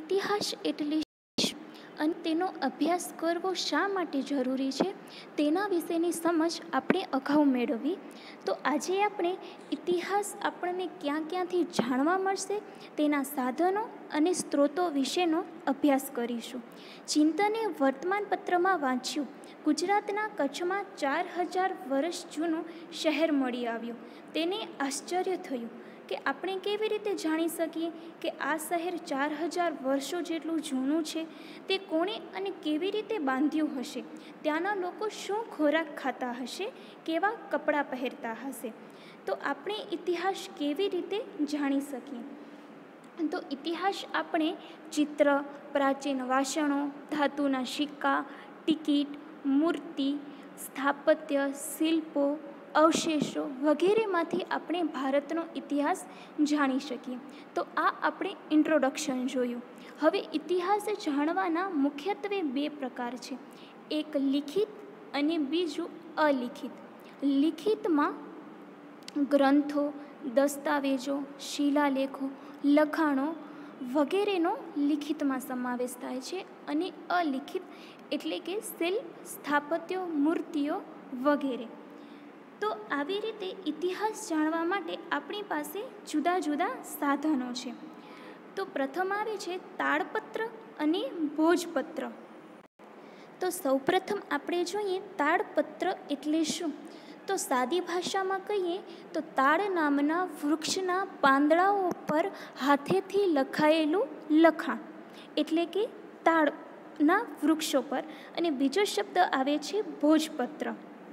ઇતિહાસ એટલે શું અને તેનો અભ્યાસ કરવો શા માટે જરૂરી છે તેના વિશેની સમજ આપણે અગાઉ મેળવી. તો આજે આપણે ઇતિહાસ આપણને ક્યાં ક્યાંથી જાણવા મળશે તેના સાધનો અને સ્ત્રોતો વિશેનો અભ્યાસ કરીશું. ચિંતને વર્તમાનપત્રમાં વાંચ્યું, ગુજરાતના કચ્છમાં 4000 વર્ષ જૂનું શહેર મળી આવ્યું. તેને આશ્ચર્ય થયું કે આપણે કેવી રીતે જાણી શકીએ કે આ શહેર 4000 વર્ષો જેટલું જૂનું છે. તે કોણે અને કેવી રીતે બાંધ્યું હશે? ત્યાંના લોકો શું ખોરાક ખાતા હશે? કેવા કપડાં પહેરતા હશે? તો આપણે ઇતિહાસ કેવી રીતે જાણી શકીએ? તો ઇતિહાસ આપણે ચિત્ર, પ્રાચીન વાસણો, ધાતુના સિક્કા, ટિકિટ, મૂર્તિ, સ્થાપત્ય, શિલ્પો, અવશેષો વગેરેમાંથી આપણે ભારતનો ઇતિહાસ જાણી શકીએ. તો આ આપણે ઇન્ટ્રોડક્શન જોયું. હવે ઇતિહાસ જાણવાના મુખ્યત્વે 2 પ્રકાર છે, એક લિખિત અને બીજું અલિખિત. લિખિતમાં ગ્રંથો, દસ્તાવેજો, શિલાલેખો, લખાણો વગેરેનો લિખિતમાં સમાવેશ થાય છે અને અલિખિત એટલે કે શિલ્પ, સ્થાપત્યો, મૂર્તિઓ વગેરે. તો આવી રીતે ઇતિહાસ જાણવા માટે આપણી પાસે જુદા જુદા સાધનો છે. તો પ્રથમ આવે છે તાડપત્ર અને ભોજપત્ર. તો સૌપ્રથમ આપણે જોઈએ તાડપત્ર એટલે શું? તો સાદી ભાષામાં કહીએ તો તાડ નામના વૃક્ષના પાંદડાઓ પર હાથેથી લખાયેલું લખાણ એટલે કે તાડના વૃક્ષો પર. અને બીજો શબ્દ આવે છે ભોજપત્ર.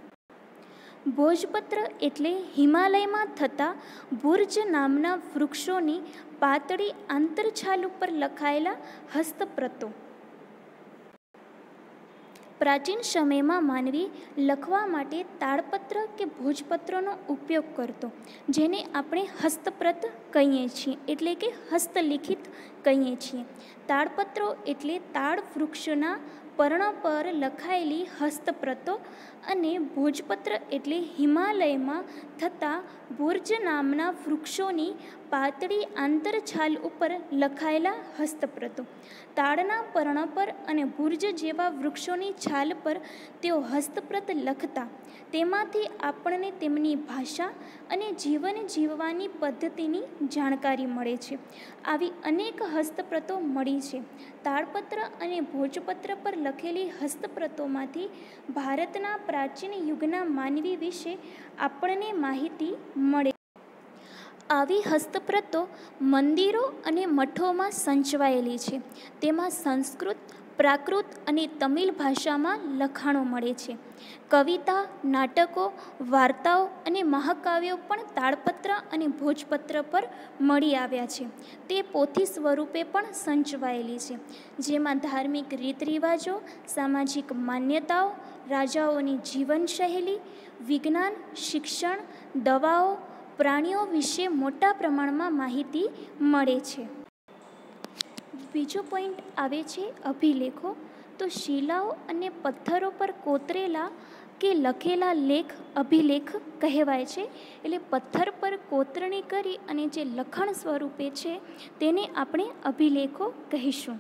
ભોજપત્ર એટલે હિમાલયમાં થતા બુર્જ નામના વૃક્ષોની પાતળી આંતરછાલ ઉપર લખાયેલા હસ્તપ્રતો. પ્રાચીન સમયમાં માનવી લખવા માટે તાડપત્ર કે ભોજપત્રનો ઉપયોગ કરતો, જેને આપણે હસ્તપ્રત કહીએ છીએ એટલે કે હસ્તલિખિત કહીએ છીએ. તાડપત્રો એટલે તાડ વૃક્ષના પર્ણ પર લખાયેલી હસ્તપ્રતો અને ભોજપત્ર એટલે હિમાલયમાં થતા બુર્જ નામના વૃક્ષોની પાતળી આંતરછાલ ઉપર લખાયેલા હસ્તપ્રતો. તાડના પર્ણ પર અને બુર્જ જેવા વૃક્ષોની છાલ પર તેઓ હસ્તપ્રત લખતા. તેમાંથી આપણને તેમની ભાષા અને જીવન જીવવાની પદ્ધતિની જાણકારી મળે છે. આવી અનેક હસ્તપ્રતો મળી છે. તાડપત્ર અને ભોજપત્ર પર લખેલી હસ્તપ્રતોમાંથી ભારતના પ્રાચીન યુગના માનવી વિશે આપણને માહિતી મળે. આવી હસ્તપ્રતો મંદિરો અને મઠોમાં સંચવાયેલી છે. તેમાં સંસ્કૃત, પ્રાકૃત અને તમિલ ભાષામાં લખાણો મળે છે. કવિતા, નાટકો, વાર્તાઓ અને મહાકાવ્યો પણ તાડપત્ર અને ભોજપત્ર પર મળી આવ્યા છે. તે પોથી સ્વરૂપે પણ સંચવાયેલી છે, જેમાં ધાર્મિક રીતરિવાજો, સામાજિક માન્યતાઓ, રાજાઓની જીવનશૈલી, વિજ્ઞાન, શિક્ષણ, દવાઓ, પ્રાણીઓ વિશે મોટા પ્રમાણમાં માહિતી મળે છે. બીજો પોઈન્ટ આવે છે અભિલેખો. તો શિલાઓ અને પથ્થરો પર કોતરેલા કે લખેલા લેખ અભિલેખ કહેવાય છે. એટલે પથ્થર પર કોતરણી કરી અને જે લખાણ સ્વરૂપે છે તેને આપણે અભિલેખો કહીશું.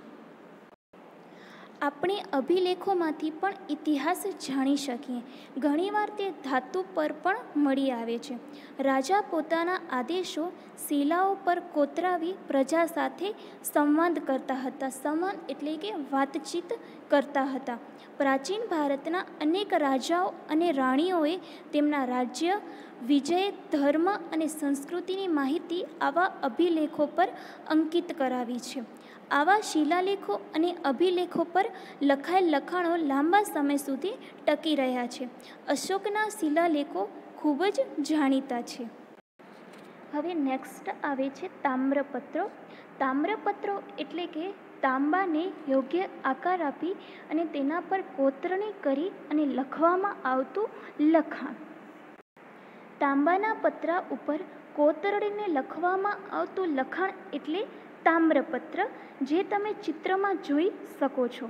આપણે અભિલેખોમાંથી પણ ઇતિહાસ જાણી શકીએ. ઘણીવાર તે ધાતુ પર પણ મળી આવે છે. રાજા પોતાના આદેશો શિલાઓ પર કોતરાવી પ્રજા સાથે સંવાદ કરતા હતા. સંવાદ એટલે કે વાતચીત કરતા હતા. પ્રાચીન ભારતના અનેક રાજાઓ અને રાણીઓએ તેમના રાજ્ય, વિજય, ધર્મ અને સંસ્કૃતિની માહિતી આવા અભિલેખો પર અંકિત કરાવી છે. આવા શિલાલેખો અને અભિલેખો પર લખાયેલ લખાણો લાંબા સમય સુધી ટકી રહ્યા છે. અશોકના શિલાલેખો ખૂબ જ જાણીતા છે. હવે નેક્સ્ટ આવે છે તામ્રપત્રો. તામ્રપત્રો એટલે કે તાંબાને યોગ્ય આકાર આપી અને તેના પર કોતરણી કરી અને લખવામાં આવતું લખાણ. તાંબાના પતરા ઉપર કોતરણીને લખવામાં આવતું લખાણ એટલે તામ્રપત્ર, જે તમે ચિત્રમાં જોઈ શકો છો.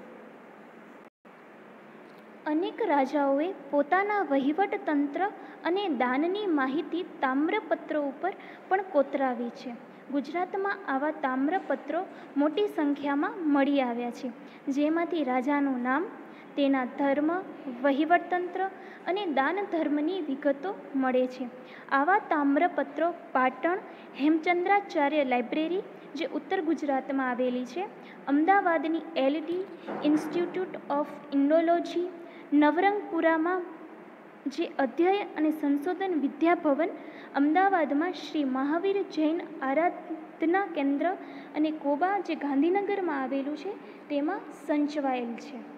અનેક રાજાઓએ પોતાના વહીવટતંત્ર અને દાનની માહિતી તામ્રપત્રો ઉપર પણ કોતરાવી છે. ગુજરાતમાં આવા તામ્રપત્રો મોટી સંખ્યામાં મળી આવ્યા છે, જેમાંથી રાજાનું નામ, તેના ધર્મ, વહીવટતંત્ર અને દાન ધર્મની વિગતો મળે છે. આવા તામ્રપત્રો પાટણ હેમચંદ્રાચાર્ય લાઇબ્રેરી, જે ઉત્તર ગુજરાતમાં આવેલી છે, અમદાવાદની LD ઇન્સ્ટિટ્યૂટ ઓફ ઇન્ડોલોજી, નવરંગપુરામાં જે અધ્યયન અને સંશોધન વિદ્યાભવન, અમદાવાદમાં શ્રી મહાવીર જૈન આરાધના કેન્દ્ર અને કોબા, જે ગાંધીનગરમાં આવેલું છે, તેમાં સંચવાયેલ છે.